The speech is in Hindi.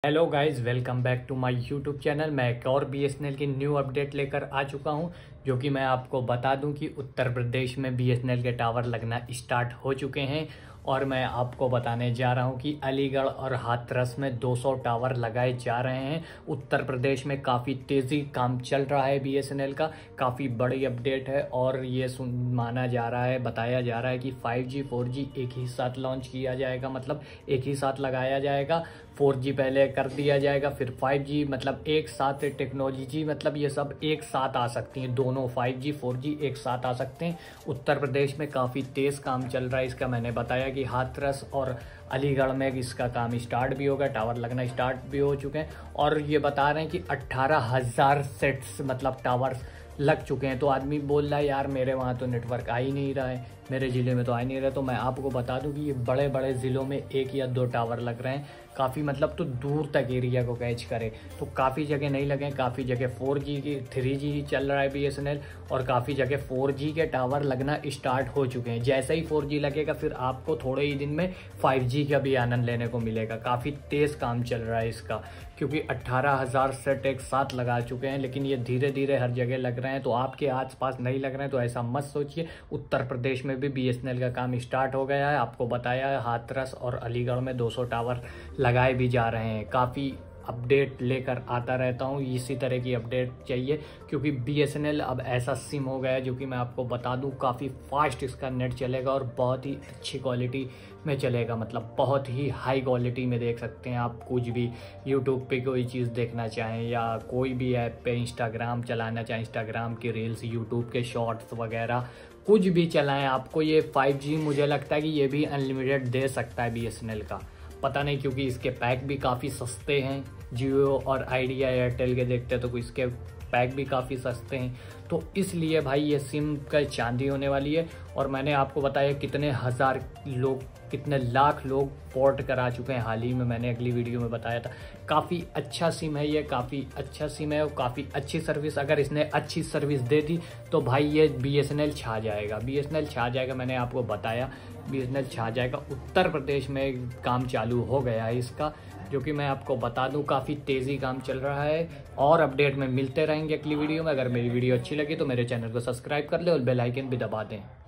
Hello guys, welcome back to my YouTube channel. मैं एक और बीएसएनएल की न्यू अपडेट लेकर आ चुका हूं, जो कि मैं आपको बता दूं कि उत्तर प्रदेश में बीएसएनएल के टावर लगना स्टार्ट हो चुके हैं। और मैं आपको बताने जा रहा हूं कि अलीगढ़ और हाथरस में 200 टावर लगाए जा रहे हैं। उत्तर प्रदेश में काफ़ी तेज़ी काम चल रहा है बीएसएनएल का, काफ़ी बड़ी अपडेट है। और ये माना जा रहा है, बताया जा रहा है कि 5G 4G एक ही साथ लॉन्च किया जाएगा, मतलब एक ही साथ लगाया जाएगा। 4G पहले कर दिया जाएगा, फिर 5G, मतलब एक साथ टेक्नोलॉजी, मतलब ये सब एक साथ आ सकती हैं, दोनों 5G 4G एक साथ आ सकते हैं। उत्तर प्रदेश में काफ़ी तेज़ काम चल रहा है इसका। मैंने बताया कि हाथरस और अलीगढ़ में इसका काम स्टार्ट भी होगा, टावर लगना स्टार्ट भी हो चुके हैं। और ये बता रहे हैं कि 18,000 सेट्स, मतलब टावर्स लग चुके हैं। तो आदमी बोल रहा है यार मेरे वहाँ तो नेटवर्क आ ही नहीं रहा है, मेरे ज़िले में तो आ ही नहीं रहा है। तो मैं आपको बता दूं कि ये बड़े बड़े ज़िलों में 1 या 2 टावर लग रहे हैं, काफ़ी मतलब तो दूर तक एरिया को कैच करे। तो काफ़ी जगह नहीं लगे, काफ़ी जगह 4G की 3G चल रहा है बीएसएनएल, और काफ़ी जगह 4G के टावर लगना स्टार्ट हो चुके हैं। जैसे ही 4G लगेगा फिर आपको थोड़े ही दिन में 5G का भी आनंद लेने को मिलेगा। काफ़ी तेज़ काम चल रहा है इसका, क्योंकि 18,000 सेट एक साथ लगा चुके हैं। लेकिन ये धीरे धीरे हर जगह लग रहे हैं, तो आपके आसपास नहीं लग रहे हैं तो ऐसा मत सोचिए। उत्तर प्रदेश में भी बीएसएनएल का काम स्टार्ट हो गया है। आपको बताया है हाथरस और अलीगढ़ में 200 टावर लगाए भी जा रहे हैं। काफ़ी अपडेट लेकर आता रहता हूँ, इसी तरह की अपडेट चाहिए, क्योंकि बीएसएनएल अब ऐसा सिम हो गया है जो कि मैं आपको बता दूं काफ़ी फास्ट इसका नेट चलेगा और बहुत ही अच्छी क्वालिटी में चलेगा। मतलब बहुत ही हाई क्वालिटी में देख सकते हैं आप। कुछ भी यूट्यूब पे कोई चीज़ देखना चाहें या कोई भी ऐप पे इंस्टाग्राम चलाना चाहें, इंस्टाग्राम की रील्स, यूट्यूब के शॉर्ट्स वगैरह कुछ भी चलाएं, आपको ये 5G मुझे लगता है कि ये भी अनलिमिटेड दे सकता है बीएसएनएल का। पता नहीं, क्योंकि इसके पैक भी काफ़ी सस्ते हैं। जियो और आइडिया एयरटेल के देखते हैं तो इसके पैक भी काफ़ी सस्ते हैं। तो इसलिए भाई ये सिम का चांदी होने वाली है। और मैंने आपको बताया कितने हज़ार लोग, कितने लाख लोग पोर्ट करा चुके हैं हाल ही में, मैंने अगली वीडियो में बताया था। काफ़ी अच्छा सिम है ये, काफ़ी अच्छा सिम है और काफ़ी अच्छी सर्विस। अगर इसने अच्छी सर्विस दे दी तो भाई ये बीएसएनएल छा जाएगा, बीएसएनएल छा जाएगा। मैंने आपको बताया बीएसएनएल छा जाएगा। उत्तर प्रदेश में काम चालू हो गया है इसका, जो कि मैं आपको बता दूं काफ़ी तेज़ी काम चल रहा है। और अपडेट में मिलते रहेंगे अगली वीडियो में। अगर मेरी वीडियो अच्छी लगी तो मेरे चैनल को सब्सक्राइब कर ले और बेल आइकन भी दबा दें।